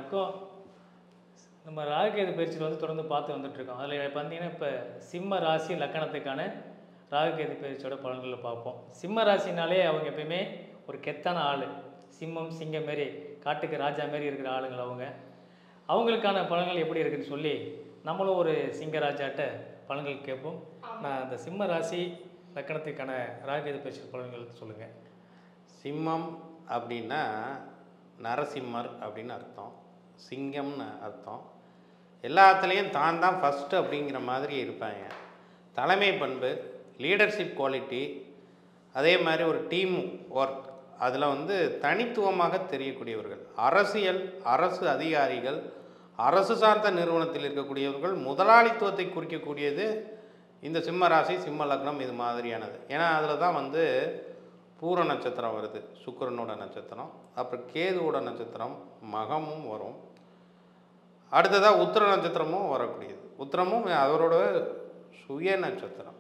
வரைக்கும் நம்ம ராகுகேது பயிற்சியில் வந்து தொடர்ந்து பார்த்து வந்துட்டுருக்கோம். அதில் பார்த்தீங்கன்னா இப்போ சிம்ம ராசி லக்கணத்துக்கான ராகுகேது பயிற்சியோட பலன்களை பார்ப்போம். சிம்ம ராசினாலே அவங்க எப்பயுமே ஒரு கெத்தான ஆள், சிம்மம் சிங்கம் மாரி காட்டுக்கு ராஜா மாரி இருக்கிற ஆளுங்கள் அவங்களுக்கான பலன்கள் எப்படி இருக்குதுன்னு சொல்லி நம்மளும் ஒரு சிங்கராஜாட்ட பலன்கள் கேட்போம். நான் அந்த சிம்ம ராசி லக்கணத்துக்கான ராகுகேது பயிற்சி பலன்கள் சொல்லுங்கள். சிம்மம் அப்படின்னா நரசிம்மர் அப்படின்னு அர்த்தம், சிங்கம்னு அர்த்தம். எல்லாத்துலேயும் தான் தான் ஃபஸ்ட்டு அப்படிங்கிற மாதிரி இருப்பாங்க. தலைமை பண்பு, லீடர்ஷிப் குவாலிட்டி, அதே மாதிரி ஒரு டீம் ஒர்க், அதில் வந்து தனித்துவமாக தெரியக்கூடியவர்கள். அரசியல், அரசு அதிகாரிகள், அரசு சார்ந்த நிறுவனத்தில் இருக்கக்கூடியவர்கள், முதலாளித்துவத்தை குறிக்கக்கூடியது இந்த சிம்ம ராசி சிம்ம லக்னம் இது மாதிரியானது. ஏன்னா அதில் தான் வந்து பூர நட்சத்திரம் வருது, சுக்கிரனோட நட்சத்திரம். அப்புறம் கேதுவோட நட்சத்திரம் மகமும் வரும். அடுத்ததாக உத்திர நட்சத்திரமும் வரக்கூடியது. உத்திரமும் அவரோட சுய நட்சத்திரம்.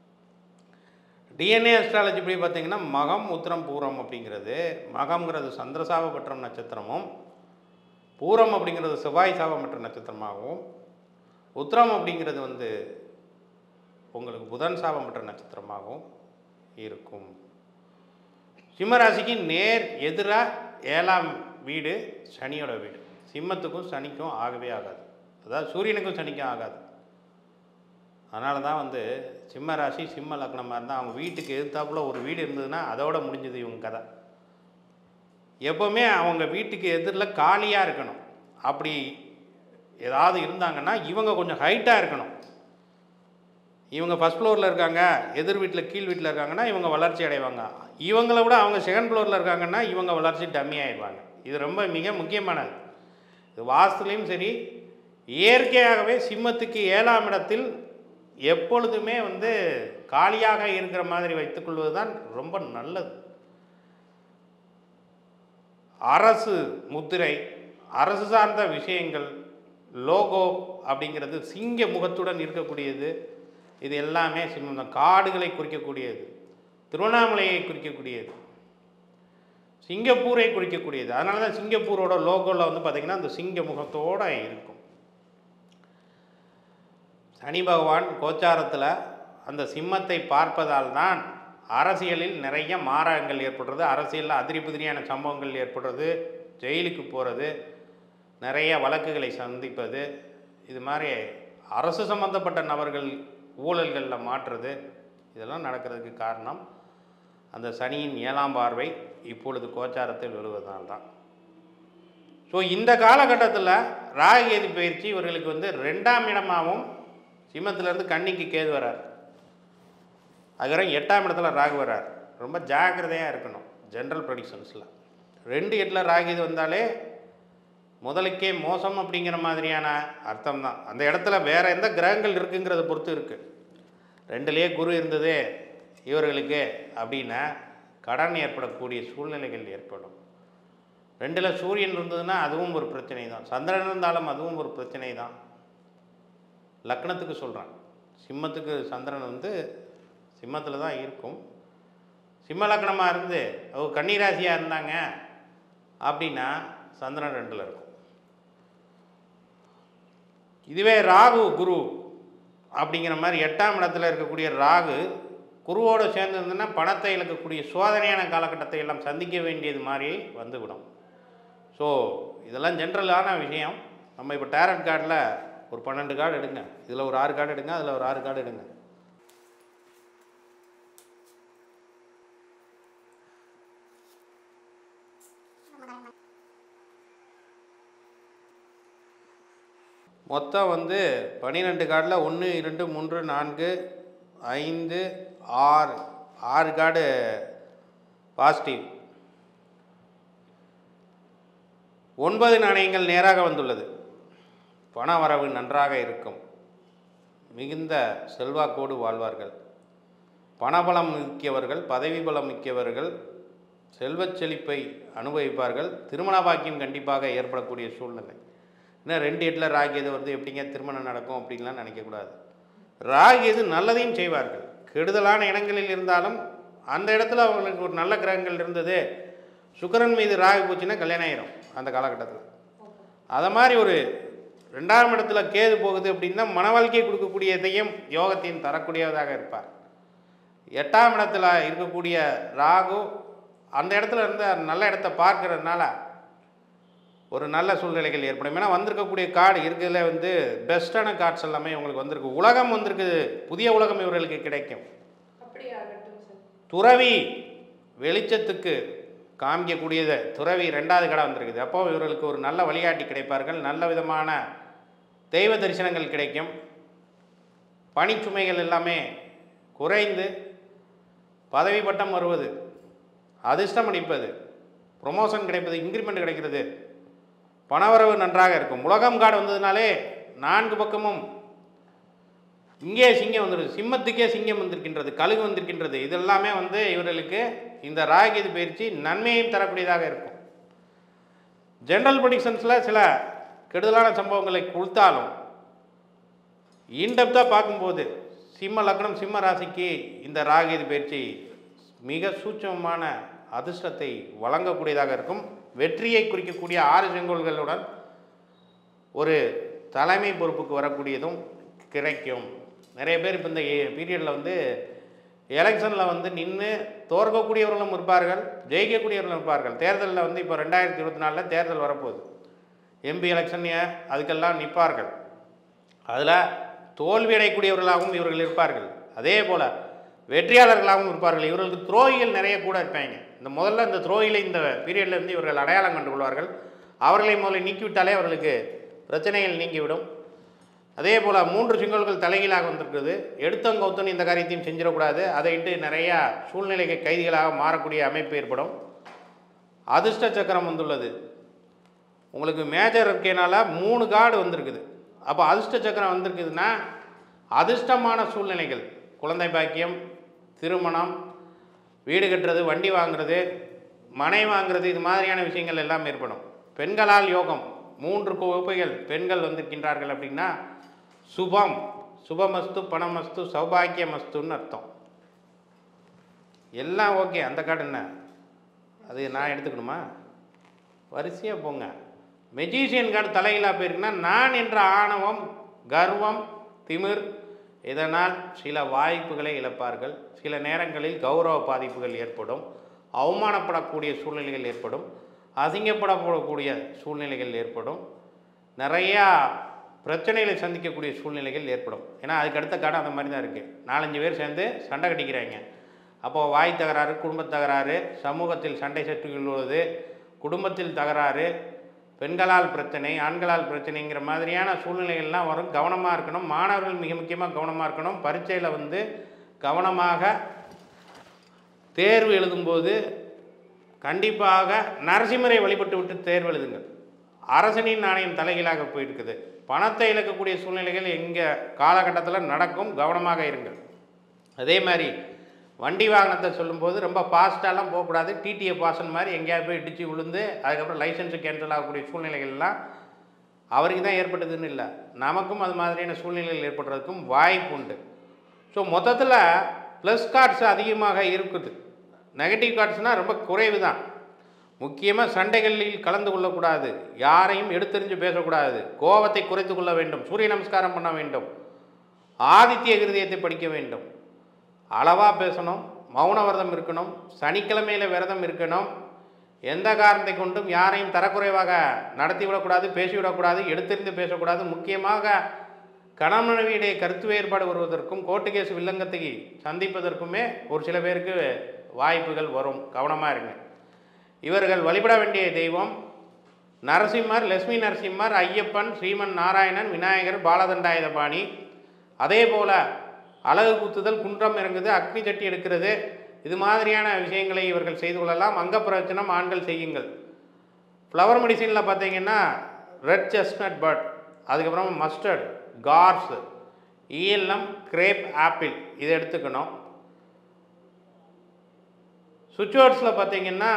டிஎன்ஏ அஸ்ட்ராலஜி இப்படி பார்த்திங்கன்னா மகம் உத்திரம் பூரம் அப்படிங்கிறது, மகம்ங்கிறது சந்திரசாப பெற்ற நட்சத்திரமும், பூரம் அப்படிங்கிறது செவ்வாய் சாபம் பெற்ற நட்சத்திரமாகவும், உத்திரம் அப்படிங்கிறது வந்து உங்களுக்கு புதன் சாபம் பெற்ற நட்சத்திரமாகவும் இருக்கும். சிம்மராசிக்கு நேர் எதிராக 7ஆம் வீடு சனியோட வீடு. சிம்மத்துக்கும் சனிக்கும் ஆகவே ஆகாது, அதாவது சூரியனுக்கும் சனிக்கும் ஆகாது. அதனால தான் வந்து சிம்ம ராசி சிம்ம லக்னமாக இருந்தால் அவங்க வீட்டுக்கு எதிர்த்தாப்புல ஒரு வீடு இருந்ததுன்னா அதோட முடிஞ்சது இவங்க கதை. எப்போவுமே அவங்க வீட்டுக்கு எதிரில் காலியாக இருக்கணும். அப்படி ஏதாவது இருந்தாங்கன்னா இவங்க கொஞ்சம் ஹைட்டாக இருக்கணும். இவங்க ஃபஸ்ட் ஃப்ளோரில் இருக்காங்க, எதிர் வீட்டில் கீழ் வீட்டில் இருக்காங்கன்னா இவங்க வளர்ச்சி அடைவாங்க. இவங்கள விட அவங்க செகண்ட் ஃப்ளோரில் இருக்காங்கன்னா இவங்க வளர்ச்சி டம்மி ஆகிடுவாங்க. இது ரொம்ப மிக முக்கியமானது. இது வாஸ்துலேயும் சரி, இயற்கையாகவே சிம்மத்துக்கு 7ஆம் இடத்தில் எப்பொழுதுமே வந்து காலியாக இருக்கிற மாதிரி வைத்துக்கொள்வது தான் ரொம்ப நல்லது. அரசு முத்திரை, அரசு சார்ந்த விஷயங்கள், லோகோ அப்படிங்கிறது சிங்க முகத்துடன் இருக்கக்கூடியது. இது எல்லாமே சிம்மம் தான். காடுகளை குறிக்கக்கூடியது, திருவண்ணாமலையை குறிக்கக்கூடியது, சிங்கப்பூரை குறிக்கக்கூடியது. அதனால தான் சிங்கப்பூரோட லோகோவில் வந்து பார்த்திங்கன்னா அந்த சிங்க முகத்தோடு இருக்கும். சனி பகவான் கோச்சாரத்தில் அந்த சிம்மத்தை பார்ப்பதால் தான் அரசியலில் நிறைய மாற்றங்கள் ஏற்படுறது, அரசியலில் அதிரி புதிரியான சம்பவங்கள் ஏற்படுறது, ஜெயிலுக்கு போகிறது, நிறைய வழக்குகளை சந்திப்பது, இது மாதிரி அரசு சம்பந்தப்பட்ட நபர்கள் ஊழல்களில் மாற்றுறது, இதெல்லாம் நடக்கிறதுக்கு காரணம் அந்த சனியின் 7ஆம் பார்வை இப்பொழுது கோச்சாரத்தில் விழுவதால் தான். ஸோ இந்த காலகட்டத்தில் ராகுகேது பயிற்சி இவர்களுக்கு வந்து 2ஆம் இடமாகவும், சிம்மத்திலேருந்து கன்னிக்கு கேது வரார், அதுக்கப்புறம் 8ஆம் இடத்துல ராகு வரார். ரொம்ப ஜாக்கிரதையாக இருக்கணும். ஜென்ரல் ப்ரெடிக்ஷன்ஸில் 2-8 ராகுகேது வந்தாலே முதலுக்கே மோசம் அப்படிங்கிற மாதிரியான அர்த்தம் தான். அந்த இடத்துல வேறு எந்த கிரகங்கள் இருக்குங்கிறத பொறுத்து இருக்குது. 2லேயே குரு இருந்தது இவர்களுக்கு அப்படின்னா கடன் ஏற்படக்கூடிய சூழ்நிலைகள் ஏற்படும். 2ல் சூரியன் இருந்ததுன்னா அதுவும் ஒரு பிரச்சனை தான். சந்திரன் இருந்தாலும் அதுவும் ஒரு பிரச்சனை தான். லக்னத்துக்கு சொல்கிறேன், சிம்மத்துக்கு சந்திரன் வந்து சிம்மத்தில் தான் இருக்கும். சிம்ம லக்னமாக இருந்து அவங்க கன்னிராசியாக இருந்தாங்க அப்படின்னா சந்திரன் 2ல் இருக்கும். இதுவே ராகு குரு அப்படிங்கிற மாதிரி 8ஆம் இடத்துல இருக்கக்கூடிய ராகு குருவோடு சேர்ந்து இருந்ததுன்னா பணத்தை இழக்கக்கூடிய சோதனையான காலகட்டத்தை எல்லாம் சந்திக்க வேண்டியது மாதிரி வந்துவிடும். ஸோ இதெல்லாம் ஜென்ரலான விஷயம். நம்ம இப்போ டேரட் கார்டில் ஒரு 12 கார்டு எடுங்க, இதில் ஒரு 6 கார்டு எடுங்க, அதில் ஒரு 6 கார்டு எடுங்க. மொத்தம் வந்து 12 கார்டில் 1 2 3 4 5 6 கார்டு பாசிட்டிவ், 9 நாணயங்கள் நேராக வந்துள்ளது. பண வரவு நன்றாக இருக்கும், மிகுந்த செல்வாக்கோடு வாழ்வார்கள், பணபலம் மிக்கவர்கள், பதவி பலம் மிக்கவர்கள், செல்வச் செழிப்பை அனுபவிப்பார்கள், திருமண பாக்கியம் கண்டிப்பாக ஏற்படக்கூடிய சூழ்நிலை. இன்னும் 2-8 ராகுகேது வருது, எப்படிங்க திருமணம் நடக்கும் அப்படின்லாம் நினைக்கக்கூடாது. ராகுகேது நல்லதையும் செய்வார்கள். கெடுதலான இடங்களில் இருந்தாலும் அந்த இடத்துல அவங்களுக்கு ஒரு நல்ல கிரகங்கள் இருந்தது. சுக்கிரன் மீது ராகு போச்சுன்னா கல்யாணம் ஆயிரும் அந்த காலகட்டத்தில். அதை மாதிரி ஒரு 2ஆம் இடத்துல கேது போகுது அப்படின்னா மன வாழ்க்கையை கொடுக்கக்கூடியதையும் யோகத்தையும் தரக்கூடியதாக இருப்பார். 8ஆம் இடத்துல இருக்கக்கூடிய ராகு அந்த இடத்துல இருந்து நல்ல இடத்த பார்க்கறதுனால ஒரு நல்ல சூழ்நிலைகள் ஏற்படும். ஏன்னா வந்திருக்கக்கூடிய கார்டு இருக்கிறதுல வந்து பெஸ்ட்டான கார்ட்ஸ் எல்லாமே உங்களுக்கு வந்திருக்கு. உலகம் வந்திருக்குது, புதிய உலகம் இவர்களுக்கு கிடைக்கும். துறவி வெளிச்சத்துக்கு காமிக்கக்கூடியது துறவி 2வது கடை வந்திருக்குது. அப்போ இவர்களுக்கு ஒரு நல்ல வழிகாட்டி கிடைப்பார்கள், நல்ல விதமான தெய்வ தரிசனங்கள் கிடைக்கும், பணிச்சுமைகள் எல்லாமே குறைந்து பதவி பட்டம் வருவது, அதிர்ஷ்டம் அடிப்பது, ப்ரொமோஷன் கிடைப்பது, இன்க்ரிமெண்ட் கிடைக்கிறது, பணவரவு நன்றாக இருக்கும். உலகம் கார்டு வந்ததுனாலே 4 பக்கமும் இங்கே சிங்கம் வந்துடுது, சிம்மத்துக்கே சிங்கம் வந்திருக்கின்றது, கழுகு வந்திருக்கின்றது. இதெல்லாமே வந்து இவர்களுக்கு இந்த ராகுகேது பயிற்சி நன்மையும் தரக்கூடியதாக இருக்கும். ஜென்ரல் ப்ரெடிக்ஷன்ஸில் சில கெடுதலான சம்பவங்களை கொடுத்தாலும் இன்டெப்த்தாக பார்க்கும்போது சிம்ம லக்னம் சிம்ம ராசிக்கு இந்த ராகுகேது பயிற்சி மிக சூட்சமமான அதிர்ஷ்டத்தை வழங்கக்கூடியதாக இருக்கும். வெற்றியை குறிக்கக்கூடிய 6 செங்கோல்களுடன் ஒரு தலைமை பொறுப்புக்கு வரக்கூடியதும் கிடைக்கும். நிறைய பேர் இப்போ இந்த பீரியடில் வந்து எலெக்ஷனில் வந்து நின்று தோற்கக்கூடியவர்களும் இருப்பார்கள், ஜெயிக்கக்கூடியவர்களும் இருப்பார்கள். தேர்தலில் வந்து இப்போ 2024 தேர்தல் வரப்போகுது, எம்பி எலெக்ஷன் அதுக்கெல்லாம் நிற்பார்கள். அதில் தோல்வி அடையக்கூடியவர்களாகவும் இவர்கள் இருப்பார்கள், அதே போல் வெற்றியாளர்களாகவும் இருப்பார்கள். இவர்களுக்கு துரோகிகள் நிறைய கூட இருப்பாங்க. இந்த துரோகிகளை இந்த பீரியடில் இருந்து இவர்கள் அடையாளம் கண்டு கொள்வார்கள். அவர்களை முதல்ல நீக்கிவிட்டாலே அவர்களுக்கு பிரச்சனைகள் நீங்கிவிடும். அதே போல் 3 செங்கோல்கள் தலைகீழாக வந்திருக்குது. எடுத்தங்கௌத்தன் இந்த காரியத்தையும் செஞ்சிடக்கூடாது, அதை இட்டு நிறையா சூழ்நிலைக்கு கைதிகளாக மாறக்கூடிய அமைப்பு ஏற்படும். அதிர்ஷ்ட சக்கரம் வந்துள்ளது. உங்களுக்கு மேஜர் இருக்கனால 3 கார்டு வந்திருக்குது. அப்போ அதிர்ஷ்ட சக்கரம் வந்திருக்குதுன்னா அதிர்ஷ்டமான சூழ்நிலைகள், குழந்தை பாக்கியம், திருமணம், வீடு கட்டுறது, வண்டி வாங்குறது, மனை வாங்குறது, இது மாதிரியான விஷயங்கள் எல்லாம் ஏற்படும். பெண்களால் யோகம், 3 கோப்பைகள் பெண்கள் வந்திருக்கின்றார்கள் அப்படின்னா சுபம், சுபமஸ்து, பணமஸ்து, சௌபாக்கியமஸ்துன்னு அர்த்தம். எல்லாம் ஓகே. அந்த கார்டு என்ன, அது நான் எடுத்துக்கணுமா? வரிசையாக போங்க. மெஜிஷியன் கார்டு தலையிலா போயிருக்குன்னா நான் என்ற ஆணவம், கர்வம், திமிர், இதனால் சில வாய்ப்புகளை இழப்பார்கள். சில நேரங்களில் கௌரவ பாதிப்புகள் ஏற்படும், அவமானப்படக்கூடிய சூழ்நிலைகள் ஏற்படும், அசிங்கப்படக்கூடிய சூழ்நிலைகள் ஏற்படும், நிறையா பிரச்சனைகளை சந்திக்கக்கூடிய சூழ்நிலைகள் ஏற்படும். ஏன்னா அதுக்கு அடுத்த கார்டு அந்த மாதிரி தான் இருக்குது. 4-5 பேர் சேர்ந்து சண்டை கட்டிக்கிறாங்க. அப்போது வாய் தகராறு, குடும்பத் தகராறு, சமூகத்தில் சண்டை சட்டுள்ளது, குடும்பத்தில் தகராறு, பெண்களால் பிரச்சனை, ஆண்களால் பிரச்சனைங்கிற மாதிரியான சூழ்நிலைகள்லாம் வரும். கவனமாக இருக்கணும். மாணவர்கள் மிக முக்கியமாக கவனமாக இருக்கணும். பரீட்சையில் வந்து கவனமாக தேர்வு எழுதும்போது கண்டிப்பாக நரசிம்மரை வழிபட்டு விட்டு தேர்வு எழுதுங்கள். அரசனின் நாணயம் தலைகீழாக போயிருக்குது. பணத்தை இழக்கக்கூடிய சூழ்நிலைகள் எங்கள் காலகட்டத்தில் நடக்கும், கவனமாக இருங்கள். அதே மாதிரி வண்டி வாகனத்தை சொல்லும்போது ரொம்ப ஃபாஸ்ட்டாலாம் போகக்கூடாது. டிடிஏ பாசன் மாதிரி எங்கேயாவது போய் இடித்து விழுந்து அதுக்கப்புறம் லைசன்ஸு கேன்சல் ஆகக்கூடிய சூழ்நிலைகள்லாம் அவருக்கு தான் ஏற்பட்டதுன்னு இல்லை, நமக்கும் அது மாதிரியான சூழ்நிலைகள் ஏற்படுறதுக்கும் வாய்ப்பு உண்டு. ஸோ மொத்தத்தில் ப்ளஸ் கார்ட்ஸ் அதிகமாக இருக்குது, நெகட்டிவ் கார்ட்ஸ்னால் ரொம்ப குறைவு தான். முக்கியமாக சண்டைகளில் கலந்து கொள்ளக்கூடாது, யாரையும் எடுத்தெறிஞ்சு பேசக்கூடாது, கோபத்தை குறைத்து கொள்ள வேண்டும், சூரிய நமஸ்காரம் பண்ண வேண்டும், ஆதித்ய கிருதயத்தை படிக்க வேண்டும், அளவாக பேசணும், மௌன விரதம் இருக்கணும், சனிக்கிழமையில் விரதம் இருக்கணும், எந்த காரணத்தை கொண்டும் யாரையும் தரக்குறைவாக நடத்திவிடக்கூடாது, பேசிவிடக்கூடாது, எடுத்தெறிந்து பேசக்கூடாது. முக்கியமாக கணவன் மனைவியுடைய கருத்து வேறுபாடு வருவதற்கும் கோர்ட்டு கேஸ் வில்லங்கத்தை சந்திப்பதற்குமே ஒரு சில பேருக்கு வாய்ப்புகள் வரும், கவனமாக இருங்க. இவர்கள் வழிபட வேண்டிய தெய்வம் நரசிம்மர், லட்சுமி நரசிம்மர், ஐயப்பன், ஸ்ரீமன் நாராயணன், விநாயகர், பாலதண்டாயுதபாணி. அதே போல் அழகு குத்துதல், குன்றம் இறங்குது, அக்னி சட்டி எடுக்கிறது, இது மாதிரியான விஷயங்களை இவர்கள் செய்து கொள்ளலாம். அங்கப்பிரச்சனம் ஆண்கள் செய்யுங்கள். ஃப்ளவர் மெடிசனில் பார்த்தீங்கன்னா ரெட் செஸ்ட்நட் பட், அதுக்கப்புறம் mustard, gorse, elm, grape, apple இதை எடுத்துக்கணும். சுவிட்ச்வேர்ட்ஸில் பார்த்தீங்கன்னா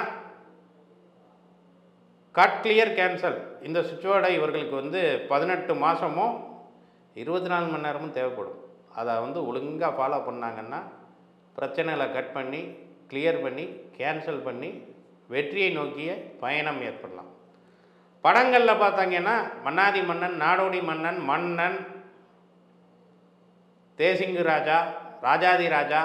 கட், கிளியர், கேன்சல், இந்த சுவிட்ச்வேர்டை இவர்களுக்கு வந்து 18 மாதமும் 24 மணி நேரமும் தேவைப்படும். அதை வந்து ஒழுங்காக ஃபாலோ பண்ணாங்கன்னா பிரச்சனைகளை கட் பண்ணி, கிளியர் பண்ணி, கேன்சல் பண்ணி வெற்றியை நோக்கிய பயணம் ஏற்படலாம். படங்களில் பார்த்தாங்கன்னா மன்னாதி மன்னன், நாடோடி மன்னன், மன்னன், தேசிங்கு ராஜா, ராஜாதி ராஜா,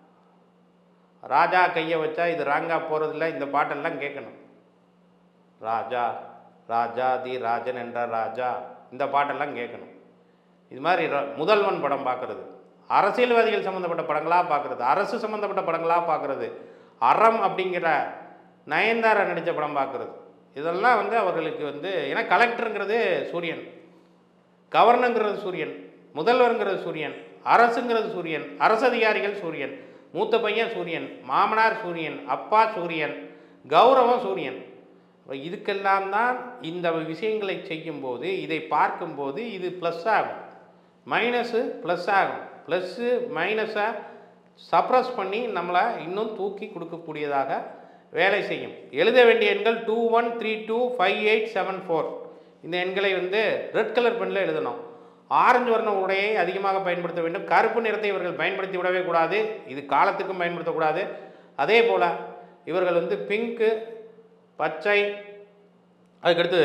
ராஜா கையை வச்சா இது ராங்கா போகிறதில்ல, இந்த பாட்டெல்லாம் கேட்கணும். ராஜா ராஜாதி ராஜன் என்ற ராஜா, இந்த பாட்டெல்லாம் கேட்கணும். இது மாதிரி முதல்வன் படம் பார்க்குறது, அரசியல்வாதிகள் சம்மந்தப்பட்ட படங்களாக பார்க்குறது, அரசு சம்மந்தப்பட்ட படங்களாக பார்க்குறது, அறம் அப்படிங்கிற நயன்தாரா நடித்த படம் பார்க்குறது, இதெல்லாம் வந்து அவர்களுக்கு வந்து ஏன்னா கலெக்டருங்கிறது சூரியன், கவர்னருங்கிறது சூரியன், முதல்வருங்கிறது சூரியன், அரசுங்கிறது சூரியன், அரசு அதிகாரிகள் சூரியன், மூத்த பையன் சூரியன், மாமனார் சூரியன், அப்பா சூரியன், கௌரவம் சூரியன். இதுக்கெல்லாம் தான் இந்த விஷயங்களை செய்யும்போது, இதை பார்க்கும்போது இது ப்ளஸ் ஆகும், மைனஸு ப்ளஸ் ஆகும், ப்ளஸ்ஸு மைனஸை சப்ரஸ் பண்ணி நம்மளை இன்னும் தூக்கி கொடுக்கக்கூடியதாக வேலை செய்யும். எழுத வேண்டிய எண்கள் 21325874. இந்த எண்களை வந்து ரெட் கலர் பெனில் எழுதணும். ஆரஞ்சு வர்ண உடையை அதிகமாக பயன்படுத்த வேண்டும். கருப்பு நிறத்தை இவர்கள் பயன்படுத்தி விடவே கூடாது, இது காலத்துக்கும் பயன்படுத்தக்கூடாது. அதே போல் இவர்கள் வந்து பிங்க்கு, பச்சை, அதுக்கடுத்து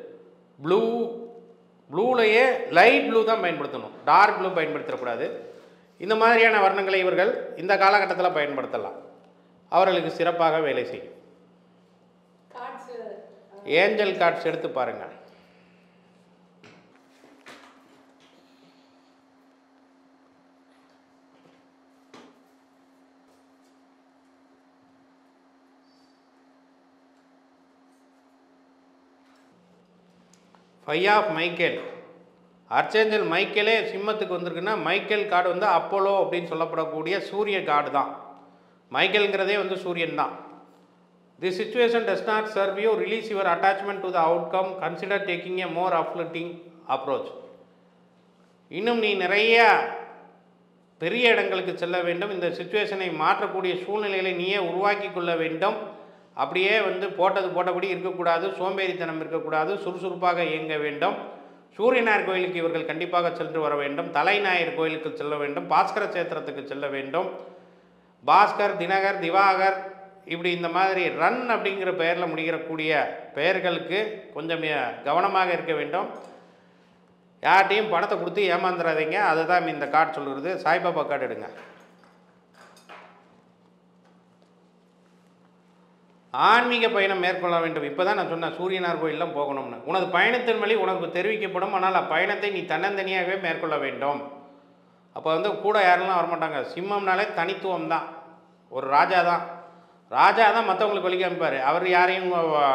ப்ளூலையே லைட் ப்ளூ தான் பயன்படுத்தணும், டார்க் ப்ளூ பயன்படுத்தக்கூடாது. இந்த மாதிரியான வர்ணங்களை இவர்கள் இந்த காலகட்டத்தில் பயன்படுத்தலாம், அவர்களுக்கு சிறப்பாக வேலை செய்யும். ஏஞ்சல் கார்ட்ஸ் எடுத்து பாருங்கள். ஃபைவ் ஆஃப் மைக்கேல், அர்ச்சேஞ்சல் மைக்கேலே சிம்மத்துக்கு வந்திருக்குன்னா மைக்கேல் கார்டு வந்து அப்போலோ அப்படின்னு சொல்லப்படக்கூடிய சூரிய கார்டு தான். மைக்கேல்ங்கிறதே வந்து சூரியன் தான். The situation does not serve you, release your attachment to the outcome, consider taking a more uplifting approach. இன்னும் நீ நிறைய பெரிய இடங்களுக்கு செல்ல வேண்டும், இந்த சிச்சுவேஷனை மாற்றக்கூடிய சூழ்நிலைகளை நீயே உருவாக்கி கொள்ள வேண்டும். அப்படியே வந்து போட்டபடி இருக்கக்கூடாது, சோம்பேறித்தனம் இருக்கக்கூடாது, சுறுசுறுப்பாக இயங்க வேண்டும். சூரியனார் கோயிலுக்கு இவர்கள் கண்டிப்பாக சென்று வர வேண்டும், தலைநாயர் கோயிலுக்கு செல்ல வேண்டும், பாஸ்கர சேத்திரத்துக்கு செல்ல வேண்டும். பாஸ்கர், தினகர், திவாகர், இப்படி இந்த மாதிரி ரன் அப்படிங்கிற பெயரில் முடிகிறக்கூடிய பெயர்களுக்கு கொஞ்சம் கவனமாக இருக்க வேண்டும். யார்ட்டையும் பணத்தை கொடுத்து ஏமாந்துடாதீங்க, அதுதான் இந்த கார்டு சொல்கிறது. சாய்பாபா கார்டு எடுங்க. ஆன்மீக பயணம் மேற்கொள்ள வேண்டும். இப்போ தான் நான் சொன்னேன் சூரியனார் கோயிலெலாம் போகணும்னு. உனது பயணத்தின் வழி உனக்கு தெரிவிக்கப்படும், ஆனால் அப்பயணத்தை நீ தன்னந்தனியாகவே மேற்கொள்ள வேண்டும். அப்போ வந்து கூட யாரெல்லாம் வரமாட்டாங்க. சிம்மம்னாலே தனித்துவம் தான், ஒரு ராஜா தான். ராஜா தான் மற்றவங்களுக்கு வழி காமிப்பார். அவர் யாரையும்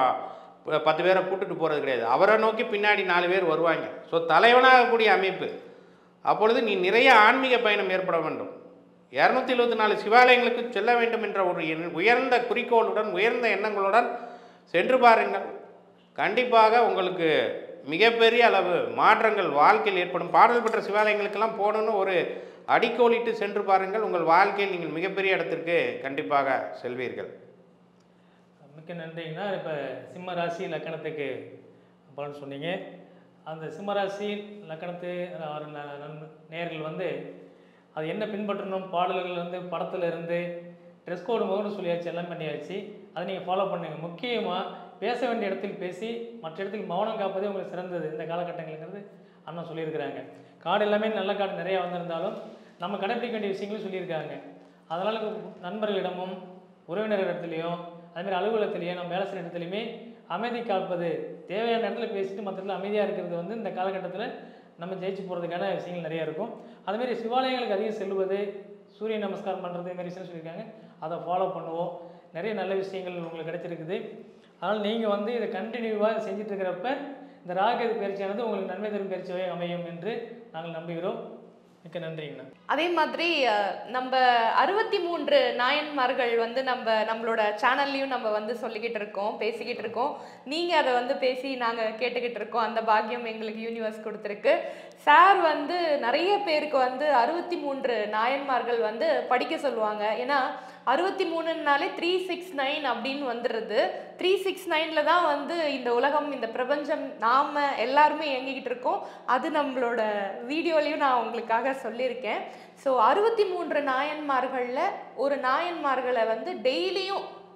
10 பேரை கூட்டுட்டு போகிறது கிடையாது, அவரை நோக்கி பின்னாடி 4 பேர் வருவாங்க. ஸோ தலைவனாகக்கூடிய அமைப்பு. அப்பொழுது நீ நிறைய ஆன்மீக பயணம் ஏற்பட வேண்டும். 274 சிவாலயங்களுக்கு செல்ல வேண்டும் என்ற ஒரு உயர்ந்த குறிக்கோளுடன், உயர்ந்த எண்ணங்களுடன் சென்று பாருங்கள். கண்டிப்பாக உங்களுக்கு மிகப்பெரிய அளவு மாற்றங்கள் வாழ்க்கையில் ஏற்படும். பாடல் பெற்ற சிவாலயங்களுக்கெல்லாம் போகணுன்னு ஒரு அடிக்கோலிட்டு சென்று பாருங்கள். உங்கள் வாழ்க்கையில் நீங்கள் மிகப்பெரிய இடத்திற்கு கண்டிப்பாக செல்வீர்கள். மிக்க நன்றிங்கண்ணா. இப்போ சிம்ம ராசி லக்கணத்துக்கு பலன் சொன்னீங்க. அந்த சிம்மராசி லக்கணத்து நேயர்கள் வந்து அது என்ன பின்பற்றணும், பாடல்கள் வந்து படத்தில் இருந்து ட்ரெஸ் கோடு முதல்னு சொல்லியாச்சு, எல்லாம் பண்ணியாச்சு. அதை நீங்கள் ஃபாலோ பண்ணுங்கள். முக்கியமாக பேச வேண்டிய இடத்தில் பேசி மற்ற இடத்துக்கு மௌனம் காப்பதே உங்களுக்கு சிறந்தது இந்த காலகட்டங்களுங்கிறது அண்ணன் சொல்லியிருக்கிறாங்க. கார்டு எல்லாமே நல்ல கார்டு நிறையா வந்திருந்தாலும் நம்ம கடைப்பிடிக்க வேண்டிய விஷயங்களும் சொல்லியிருக்காங்க. அதனால் நண்பர்களிடமும் உறவினர்களிடத்துலையும் அதுமாதிரி அலுவலகத்திலையும் நம்ம வேலை செய்கிற இடத்துலையுமே அமைதி காப்பது, தேவையான இடத்துல பேசிட்டு மற்ற இடத்துல அமைதியாக இருக்கிறது வந்து இந்த காலகட்டத்தில் நம்ம ஜெயிச்சு போகிறதுக்கான விஷயங்கள் நிறையா இருக்கும். அதுமாரி சிவாலயங்களுக்கு அதிகம் செல்வது, சூரிய நமஸ்காரம் பண்ணுறது, இதுமாரி விஷயம் சொல்லியிருக்காங்க. அதை ஃபாலோ பண்ணுவோம். நிறைய நல்ல விஷயங்கள் உங்களுக்கு கிடைச்சிருக்குது. அதனால் நீங்கள் வந்து இதை கண்டினியூவாக செஞ்சுட்டு இருக்கிறப்ப இந்த ராகுகேது பயிற்சியானது உங்களுக்கு நன்மை தரும் பயிற்சியாகவே அமையும் என்று நாங்கள் நம்புகிறோம். மிக்க நன்றிங்கண்ணா. அதே மாதிரி நம்ம 63 நாயன்மார்கள் வந்து நம்மளோட சேனல்லையும் நம்ம வந்து சொல்லிக்கிட்டு இருக்கோம், பேசிக்கிட்டு இருக்கோம். நீங்கள் அதை வந்து பேசி நாங்கள் கேட்டுக்கிட்டு இருக்கோம். அந்த பாக்கியம் எங்களுக்கு யூனிவர்ஸ் கொடுத்துருக்கு. சார் வந்து நிறைய பேருக்கு வந்து 63 நாயன்மார்கள் வந்து படிக்க சொல்லுவாங்க. ஏன்னா 63னாலே 369 அப்படின்னு வந்துடுது. 369 தான் வந்து இந்த உலகம், இந்த பிரபஞ்சம், நாம் எல்லாருமே இயங்கிக்கிட்டு இருக்கோம். அது நம்மளோட வீடியோலையும் நான் உங்களுக்காக சொல்லியிருக்கேன். ஸோ 63 நாயன்மார்களில் ஒரு நாயன்மார்களை வந்து டெய்லியும்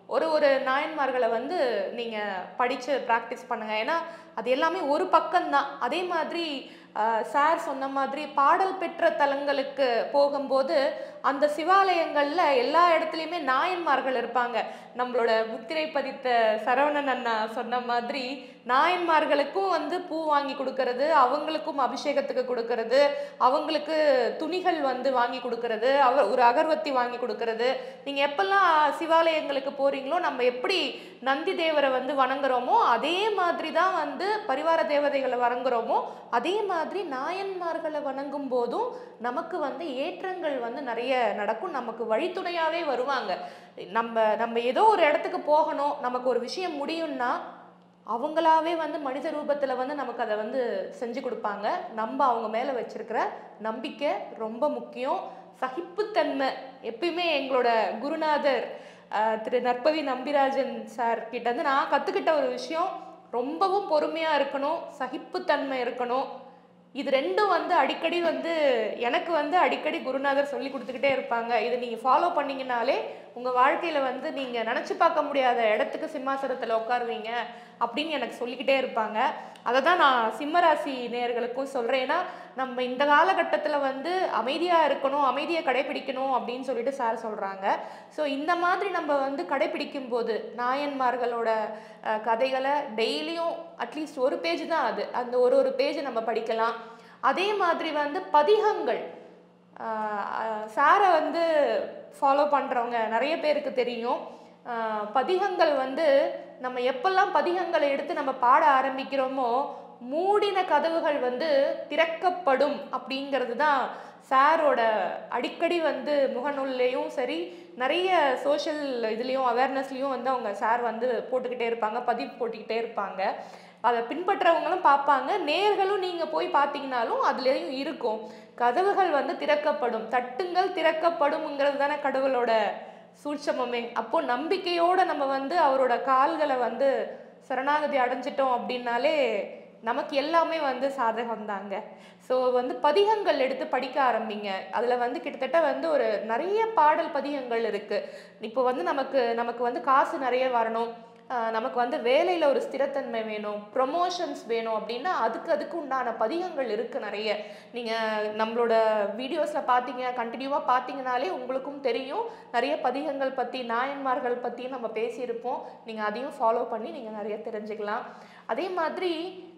ஒரு ஒரு நாயன்மார்களை வந்து நீங்கள் படித்து ப்ராக்டிஸ் பண்ணுங்கள். ஏன்னா அது எல்லாமே ஒரு பக்கம்தான். அதே மாதிரி சார் சொன்ன மாதிரி பாடல் பெற்ற தலங்களுக்கு போகும்போது அந்த சிவாலயங்களில் எல்லா இடத்துலையுமே நாயன்மார்கள் இருப்பாங்க. நம்மளோட முத்திரை பதித்த சரவணன் அண்ணா சொன்ன மாதிரி நாயன்மார்களுக்கும் வந்து பூ வாங்கி கொடுக்கறது, அவங்களுக்கும் அபிஷேகத்துக்கு கொடுக்கறது, அவங்களுக்கு துணிகள் வந்து வாங்கி கொடுக்கறது, ஒரு அகர்வத்தி வாங்கி கொடுக்கறது. நீங்கள் எப்பெல்லாம் சிவாலயங்களுக்கு போகிறீங்களோ நம்ம எப்படி நந்தி தேவரை வந்து வணங்குறோமோ அதே மாதிரி தான் வந்து பரிவார தேவதைகளை வணங்குறோமோ அதே மாதிரி நாயன்மார்களை வணங்கும் போதும் நமக்கு வந்து ஏற்றங்கள் வந்து நிறைய நடக்கும். நமக்கு வழித்துணையாகவே வருவாங்க. நம்ம ஏதோ ஒரு இடத்துக்கு போகணும், நமக்கு ஒரு விஷயம் முடியும்னா அவங்களாவே வந்து மனித ரூபத்தில் வந்து நமக்கு அதை வந்து செஞ்சு கொடுப்பாங்க. நம்ம அவங்க மேலே வச்சிருக்கிற நம்பிக்கை ரொம்ப முக்கியம். சகிப்புத்தன்மை எப்பயுமே எங்களோட குருநாதர் திரு நற்பவி நம்பிராஜன் சார் கிட்ட வந்து நான் கற்றுக்கிட்ட ஒரு விஷயம், ரொம்பவும் பொறுமையாக இருக்கணும், சகிப்புத்தன்மை இருக்கணும். இது ரெண்டும் வந்து அடிக்கடி வந்து எனக்கு வந்து அடிக்கடி குருநாதர் சொல்லி கொடுத்துக்கிட்டே இருப்பாங்க. இதை நீங்கள் ஃபாலோ பண்ணிங்கனாலே உங்கள் வாழ்க்கையில் வந்து நீங்கள் நினச்சி பார்க்க முடியாத இடத்துக்கு சிம்மாசனத்தில் உட்காருவீங்க அப்படின்னு எனக்கு சொல்லிக்கிட்டே இருப்பாங்க. அதை தான் நான் சிம்மராசி நேயர்களுக்கும் சொல்கிறேன். ஏன்னா நம்ம இந்த காலகட்டத்தில் வந்து அமைதியாக இருக்கணும், அமைதியை கடைபிடிக்கணும் அப்படின்னு சொல்லிட்டு சார் சொல்கிறாங்க. ஸோ இந்த மாதிரி நம்ம வந்து கடைபிடிக்கும் போது நாயன்மார்களோட கதைகளை டெய்லியும் அட்லீஸ்ட் ஒரு பேஜ் தான் அது, அந்த ஒரு பேஜ் நம்ம படிக்கலாம். அதே மாதிரி வந்து பதிகங்கள் சாரை வந்து ஃபாலோ பண்ணுறவங்க நிறைய பேருக்கு தெரியும். பதிகங்கள் வந்து நம்ம எப்பெல்லாம் பதிகங்களை எடுத்து நம்ம பாட ஆரம்பிக்கிறோமோ மூடின கதவுகள் வந்து திறக்கப்படும் அப்படிங்கிறது தான் சாரோட அடிக்கடி வந்து முகநூல்லையும் சரி நிறைய சோஷியல் இதுலேயும் அவேர்னஸ்லேயும் வந்து அவங்க சார் வந்து போட்டுக்கிட்டே இருப்பாங்க, பதிவு போட்டுக்கிட்டே இருப்பாங்க. அதை பின்பற்றவங்களும் பார்ப்பாங்க, நேர்களும் நீங்கள் போய் பார்த்தீங்கன்னாலும் அதுலேயும் இருக்கும். கதவுகள் வந்து திறக்கப்படும், தட்டுங்கள் திறக்கப்படும்ங்கிறது தானே கடவுளோட சூட்சமமே. அப்போ நம்பிக்கையோடு நம்ம வந்து அவரோட கால்களை வந்து சரணாகதி அடைஞ்சிட்டோம் அப்படின்னாலே நமக்கு எல்லாமே வந்து சாதகம் தாங்க. ஸோ வந்து பதிகங்கள் எடுத்து படிக்க ஆரம்பிங்க. அதில் வந்து கிட்டத்தட்ட வந்து ஒரு நிறைய பாடல் பதிகங்கள் இருக்குது. இப்போ வந்து நமக்கு வந்து காசு நிறைய வரணும், நமக்கு வந்து வேலையில் ஒரு ஸ்திரத்தன்மை வேணும், ப்ரொமோஷன்ஸ் வேணும் அப்படின்னா அதுக்கு உண்டான பதிகங்கள் இருக்குது நிறைய. நீங்கள் நம்மளோட வீடியோஸில் பார்த்தீங்க, கண்டினியூவாக பார்த்தீங்கனாலே உங்களுக்கும் தெரியும் நிறைய பதிகங்கள் பற்றி நாயன்மார்கள் பற்றியும் நம்ம பேசியிருப்போம். நீங்கள் அதையும் ஃபாலோ பண்ணி நீங்கள் நிறைய தெரிஞ்சுக்கலாம். அதே மாதிரி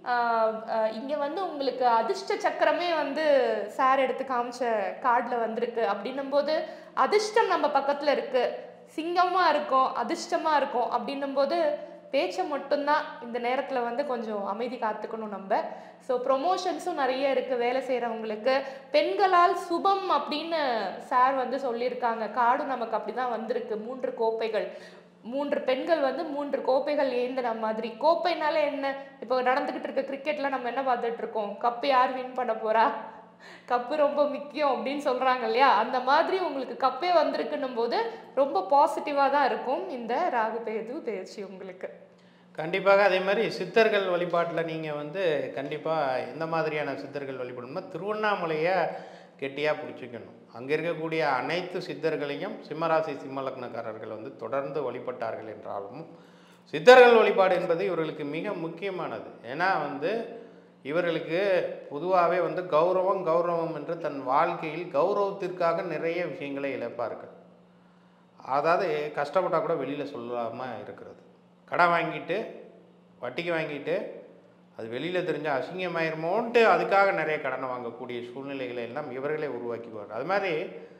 இங்கே வந்து உங்களுக்கு அதிர்ஷ்ட சக்கரமே வந்து சார் எடுத்து காமிச்ச கார்டில் வந்திருக்கு. அப்படின்னும் போது அதிர்ஷ்டம் நம்ம பக்கத்தில் இருக்குது, சிங்கமாக இருக்கும், அதிர்ஷ்டமாக இருக்கும். அப்படின்னும் போது பேச்சை மட்டும்தான் இந்த நேரத்தில் வந்து கொஞ்சம் அமைதி காத்துக்கணும் நம்ம. ஸோ ப்ரொமோஷன்ஸும் நிறைய இருக்குது வேலை செய்கிறவங்களுக்கு. பெண்களால் சுபம் அப்படின்னு சார் வந்து சொல்லியிருக்காங்க. கார்டும் நமக்கு அப்படி தான் வந்திருக்கு. 3 கோப்பைகள், 3 பெண்கள் வந்து 3 கோப்பைகள் ஏந்தின மாதிரி. கோப்பைனால என்ன, இப்போ நடந்துக்கிட்டு இருக்க கிரிக்கெட்டில் நம்ம என்ன பார்த்துட்டு இருக்கோம், கப்பு யார் வின் பண்ண போகிறா, கப்பு ரொம்ப முக்கியம் அப்படின்னு சொல்கிறாங்க இல்லையா, அந்த மாதிரி உங்களுக்கு கப்பே வந்திருக்குன்னும் போது ரொம்ப பாசிட்டிவாக தான் இருக்கும் இந்த ராகு பெயர்ச்சி உங்களுக்கு. கண்டிப்பாக. அதே மாதிரி சித்தர்கள் வழிபாட்டில் நீங்கள் வந்து கண்டிப்பாக எந்த மாதிரியான சித்தர்கள் வழிபடணும்னா திருவண்ணாமலையை கெட்டியாக பிடிச்சிக்கணும். அங்கே இருக்கக்கூடிய அனைத்து சித்தர்களையும் சிம்மராசி சிம்ம லக்னக்காரர்கள் வந்து தொடர்ந்து வழிபட்டார்கள் என்றாலும் சித்தர்கள் வழிபாடு என்பது இவர்களுக்கு மிக முக்கியமானது. ஏன்னா வந்து இவர்களுக்கு பொதுவாகவே வந்து கௌரவம் என்று தன் வாழ்க்கையில் கௌரவத்திற்காக நிறைய விஷயங்களை இழப்பார்கள். அதாவது கஷ்டப்பட்டால் கூட வெளியில் சொல்லாமல் இருக்கிறது, கடன் வாங்கிட்டு வட்டிக்கு வாங்கிட்டு அது வெளியில் தெரிஞ்சால் அசிங்கமாயிருமோன்ட்டு அதுக்காக நிறைய கடனை வாங்கக்கூடிய சூழ்நிலைகளை எல்லாம் இவர்களே உருவாக்கிக்குவார். அது மாதிரி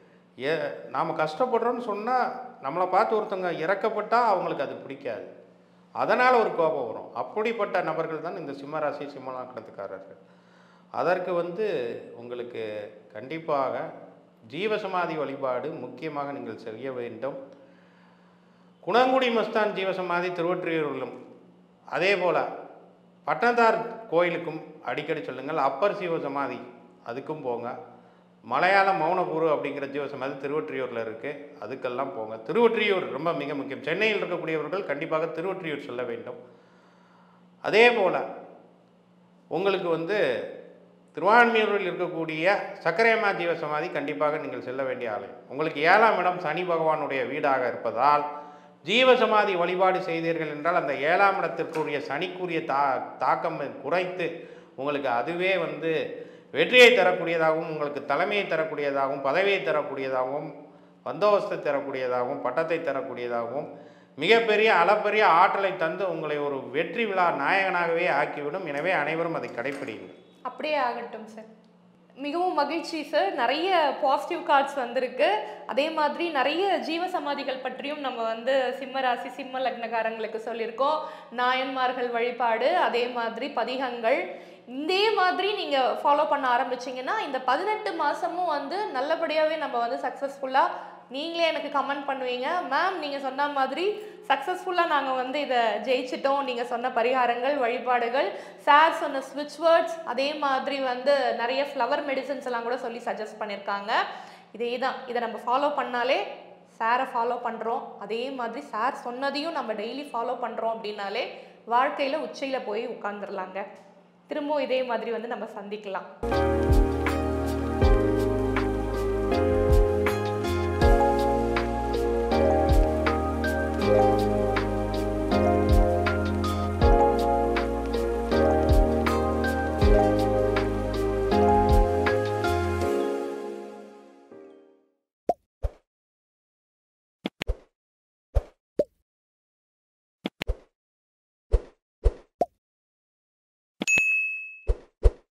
நாம் கஷ்டப்படுறோன்னு சொன்னால் நம்மளை பார்த்து ஒருத்தவங்க இறக்கப்பட்டால் அவங்களுக்கு அது பிடிக்காது, அதனால் ஒரு கோபம் வரும். அப்படிப்பட்ட நபர்கள் தான் இந்த சிம்மராசி சிம்ம லக்னத்துக்காரர்கள். அதற்கு வந்து உங்களுக்கு கண்டிப்பாக ஜீவசமாதி வழிபாடு முக்கியமாக நீங்கள் செய்ய வேண்டும். குணங்குடி மஸ்தான் ஜீவசமாதி திருவொற்றியூரிலும், அதே போல் பட்டணத்தார் கோயிலுக்கும் அடிக்கடி சொல்லுங்கள். அப்பர் ஜீவசமாதி அதுக்கும் போங்க. மலையாள மௌனபூரு அப்படிங்கிற ஜீவசமாதி திருவொற்றியூரில் இருக்குது, அதுக்கெல்லாம் போங்க. திருவொற்றியூர் ரொம்ப மிக முக்கியம். சென்னையில் இருக்கக்கூடியவர்கள் கண்டிப்பாக திருவொற்றியூர் செல்ல வேண்டும். அதே போல் உங்களுக்கு வந்து திருவான்மியூரில் இருக்கக்கூடிய சக்கரையம்மா ஜீவசமாதி கண்டிப்பாக நீங்கள் செல்ல வேண்டிய ஆலயம். உங்களுக்கு 7ஆம் இடம் சனி பகவானுடைய வீடாக இருப்பதால் ஜீவசமாதி வழிபாடு செய்தீர்கள் என்றால் அந்த 7ஆம் இடத்திற்குரிய சனிக்குரிய தாக்கம் குறைத்து உங்களுக்கு அதுவே வந்து வெற்றியை தரக்கூடியதாகவும், உங்களுக்கு தலைமையை தரக்கூடியதாகவும், பதவியை தரக்கூடியதாகவும், பந்தோபஸ்தை தரக்கூடியதாகவும், பட்டத்தை தரக்கூடியதாகவும், மிகப்பெரிய அளப்பரிய ஆற்றலை தந்து உங்களை ஒரு வெற்றி விழா நாயகனாகவே ஆக்கிவிடும். எனவே அனைவரும் அதை கடைப்பிடிங்கள். அப்படியே ஆகட்டும் சார். மிகவும் மகிழ்ச்சி சார். நிறைய பாசிட்டிவ் கார்ட்ஸ் வந்திருக்கு. அதே மாதிரி நிறைய ஜீவசமாதிகள் பற்றியும் நம்ம வந்து சிம்ம ராசி சிம்ம லக்னக்காரங்களுக்கு சொல்லியிருக்கோம். நாயன்மார்கள் வழிபாடு, அதே மாதிரி பதிகங்கள், இதே மாதிரி நீங்கள் ஃபாலோ பண்ண ஆரம்பிச்சிங்கன்னா இந்த 18 மாதமும் வந்து நல்லபடியாகவே நம்ம வந்து சக்ஸஸ்ஃபுல்லாக, நீங்களே எனக்கு கமெண்ட் பண்ணுவீங்க, மேம் நீங்கள் சொன்ன மாதிரி சக்ஸஸ்ஃபுல்லாக நாங்கள் வந்து இதை ஜெயிச்சிட்டோம், நீங்கள் சொன்ன பரிகாரங்கள் வழிபாடுகள், சார் சொன்ன ஸ்விட்ச் வேர்ட்ஸ், அதே மாதிரி வந்து நிறைய ஃப்ளவர் மெடிசன்ஸ் எல்லாம் கூட சொல்லி சஜஸ்ட் பண்ணியிருக்காங்க. இதே தான், இதை நம்ம ஃபாலோ பண்ணாலே சாரை ஃபாலோ பண்ணுறோம், அதே மாதிரி சார் சொன்னதையும் நம்ம டெய்லி ஃபாலோ பண்ணுறோம் அப்படின்னாலே வாழ்க்கையில் உச்சியில் போய் உட்காந்துடலாங்க. திரும்பவும் இதே மாதிரி வந்து நம்ம சந்திக்கலாம்.